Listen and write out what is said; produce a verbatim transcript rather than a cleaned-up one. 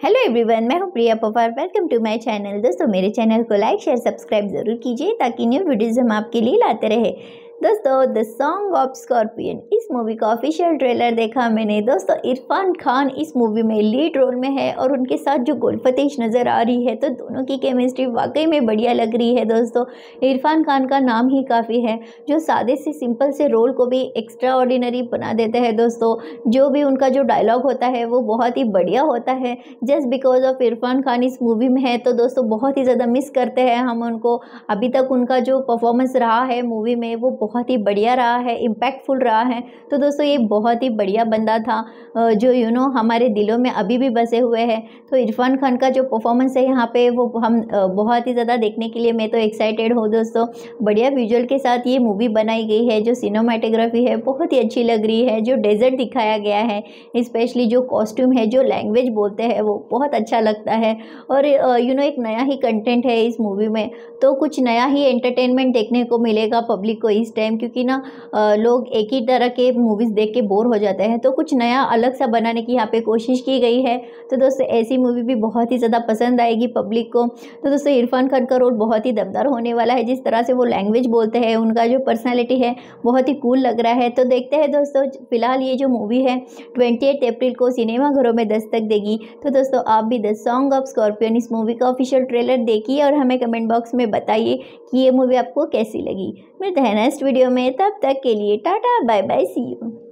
Hello everyone, मैं हूं Priya Pawar. Welcome to my channel. दोस्तों, मेरे चैनल को लाइक शेयर सब्सक्राइब ज़रूर कीजिए ताकि न्यू वीडियोज़ हम आपके लिए लाते रहे। दोस्तों, द सॉन्ग ऑफ स्कॉर्पियन, इस मूवी का ऑफिशियल ट्रेलर देखा मैंने। दोस्तों, इरफान खान इस मूवी में लीड रोल में है और उनके साथ जो गुलफतेश नज़र आ रही है, तो दोनों की केमिस्ट्री वाकई में बढ़िया लग रही है। दोस्तों, इरफान खान का नाम ही काफ़ी है, जो सादे से सिंपल से रोल को भी एक्स्ट्रा ऑर्डिनरी बना देते हैं। दोस्तों, जो भी उनका जो डायलॉग होता है वो बहुत ही बढ़िया होता है। Just because of Irfan Khan इस मूवी में है, तो दोस्तों बहुत ही ज़्यादा मिस करते हैं हम उनको। अभी तक उनका जो परफॉर्मेंस रहा है मूवी में वो बहुत ही बढ़िया रहा है, इम्पैक्टफुल रहा है। तो दोस्तों, ये बहुत ही बढ़िया बंदा था जो यू नो हमारे दिलों में अभी भी बसे हुए हैं। तो इरफान खान का जो परफॉर्मेंस है यहाँ पे वो हम बहुत ही ज़्यादा देखने के लिए मैं तो एक्साइटेड हूँ। दोस्तों, बढ़िया विजुअल के साथ ये मूवी बनाई गई है। जो सिनेमाटोग्राफी है बहुत ही अच्छी लग रही है। जो डेजर्ट दिखाया गया है, स्पेशली जो कॉस्ट्यूम है, जो लैंग्वेज बोलते हैं, वो बहुत अच्छा लगता है। और यू नो एक नया ही कंटेंट है इस मूवी में, तो कुछ नया ही एंटरटेनमेंट देखने को मिलेगा पब्लिक को इस टाइम, क्योंकि ना लोग एक ही तरह के मूवीज़ देख के बोर हो जाते हैं। तो कुछ नया अलग सा बनाने की यहाँ पे कोशिश की गई है। तो दोस्तों, ऐसी मूवी भी बहुत ही ज़्यादा पसंद आएगी पब्लिक को। तो दोस्तों, इरफान खान का रोल बहुत ही दमदार होने वाला है। जिस तरह से वो लैंग्वेज बोलते हैं, उनका जो पर्सनैलिटी है बहुत ही कूल लग रहा है। तो देखते हैं दोस्तों, फिलहाल ये जो मूवी है ट्वेंटी एट अप्रैल को सिनेमाघरों में दस्तक देगी। तो दोस्तों, आप भी द सॉन्ग ऑफ स्कॉर्पियन इस मूवी का ऑफिशियल ट्रेलर देखिए और हमें कमेंट बॉक्स में बताइए कि ये मूवी आपको कैसी लगी। मिलते हैं नेक्स्ट वीडियो में, तब तक के लिए tata bye bye, see you.